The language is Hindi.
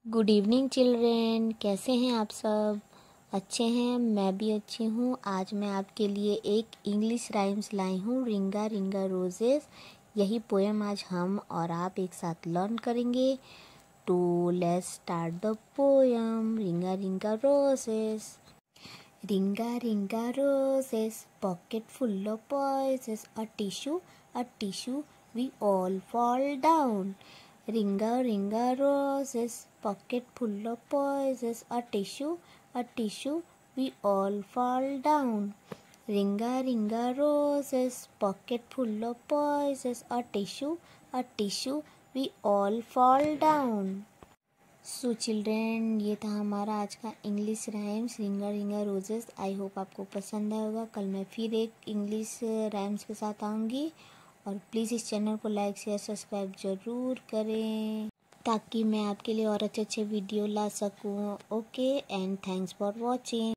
गुड इवनिंग चिल्ड्रेन, कैसे हैं आप सब? अच्छे हैं, मैं भी अच्छी हूँ। आज मैं आपके लिए एक इंग्लिश राइम्स लाई हूँ, रिंगा रिंगा रोजेस। यही पोएम आज हम और आप एक साथ लर्न करेंगे। तो लेट्स स्टार्ट द पोएम। रिंगा ring a roses, ring a ring a roses, pocket full of posies, a tissue, we all fall down. Ringa ringa roses, pocket full of posies, a tissue, we all fall down. Ringa ringa roses, pocket full of posies, a tissue, we all fall down. So children, ये था हमारा आज का इंग्लिश राइम्स रिंगा रिंगा रोजेस। आई होप आपको पसंद आया होगा। कल मैं फिर एक इंग्लिश राइम्स के साथ आऊँगी। और प्लीज़ इस चैनल को लाइक शेयर सब्सक्राइब ज़रूर करें ताकि मैं आपके लिए और अच्छे अच्छे वीडियो ला सकूँ। Okay and thanks for watching.